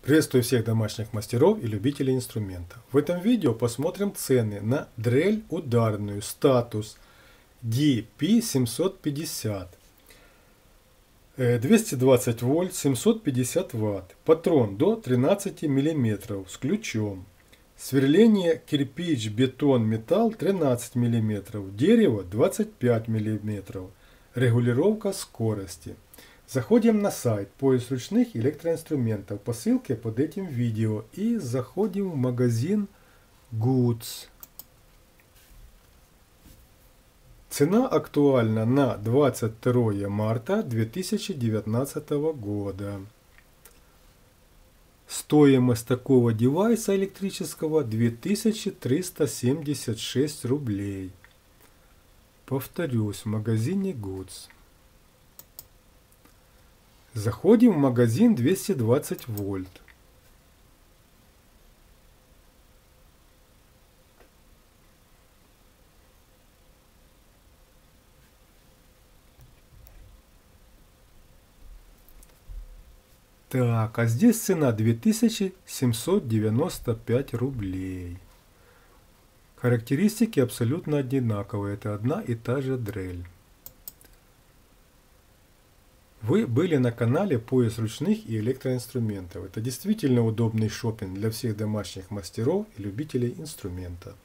Приветствую всех домашних мастеров и любителей инструмента. В этом видео посмотрим цены на дрель ударную Status DP750. 220 вольт, 750 ватт. Патрон до 13 мм с ключом. Сверление кирпич, бетон, металл 13 мм. Дерево 25 мм. Регулировка скорости. Заходим на сайт «Поиск ручных электроинструментов» по ссылке под этим видео и заходим в магазин Goods. Цена актуальна на 22 марта 2019 года. Стоимость такого девайса электрического 2376 рублей. Повторюсь, в магазине Goods. Заходим в магазин 220 вольт. Так, а здесь цена 2795 рублей. Характеристики абсолютно одинаковые. Это одна и та же дрель. Вы были на канале «Поиск ручных и электроинструментов». Это действительно удобный шопинг для всех домашних мастеров и любителей инструмента.